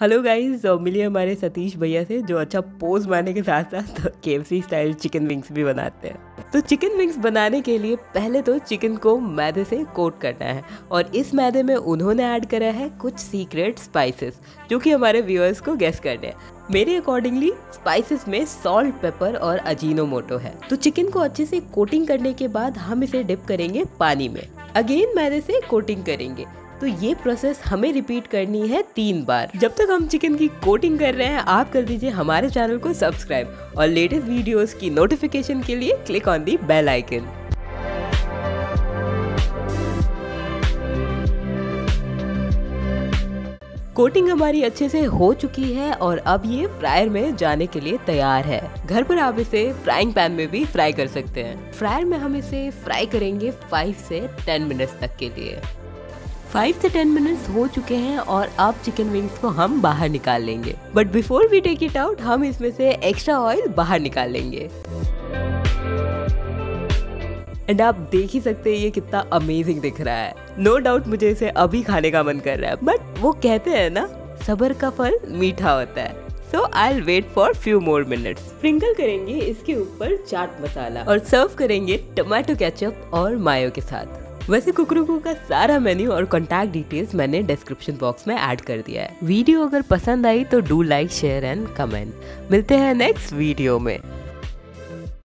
Hello guys, मिलिए हमारे सतीश भैया से जो अच्छा पोज मारने के साथ साथ केएफसी स्टाइल चिकन विंग्स भी बनाते हैं। तो चिकन विंग्स बनाने के लिए पहले तो चिकन को मैदे से कोट करना है और इस मैदे में उन्होंने ऐड करा है कुछ सीक्रेट स्पाइसेस जो कि हमारे व्यूअर्स को गेस करने हैं। मेरे अकॉर्डिंगली स्पाइसेस में सॉल्ट, पेपर और अजीनोमोटो है। तो चिकन को अच्छे से कोटिंग करने के बाद हम इसे डिप करेंगे पानी में, अगेन मैदे से कोटिंग करेंगे। तो ये प्रोसेस हमें रिपीट करनी है 3 बार। जब तक हम चिकन की कोटिंग कर रहे हैं आप कर दीजिए हमारे चैनल को सब्सक्राइब और लेटेस्ट वीडियोस की नोटिफिकेशन के लिए click on the bell icon. Coating हमारी अच्छे से हो चुकी है और अब ये फ्रायर में जाने के लिए तैयार है। घर पर आप इसे फ्राइंग पैन में भी फ्राई कर सकते हैं। फ्रायर में हम इसे फ्राई करेंगे 5 से 10 मिनट्स तक के लिए। 5 से 10 मिनट्स हो चुके हैं और अब चिकन विंग्स को हम बाहर निकाल लेंगे। But before we take it out हम इसमें से एक्स्ट्रा ऑयल बाहर निकाल लेंगे। एंड आप देख ही सकते हैं ये कितना अमेजिंग दिख रहा है। नो डाउट मुझे इसे अभी खाने का मन कर रहा है, बट वो कहते हैं ना, सब्र का फल मीठा होता है। So I'll wait for few more minutes। Sprinkle करेंगे इसके ऊपर चाट मसाला और सर्व करेंगे टमाटो केचप और मायो के साथ। वैसे कुकरुकू का सारा मेन्यू और कॉन्टैक्ट डिटेल्स मैंने डिस्क्रिप्शन बॉक्स में ऐड कर दिया है। वीडियो अगर पसंद आई तो do like, share and comment. मिलते हैं नेक्स्ट वीडियो में।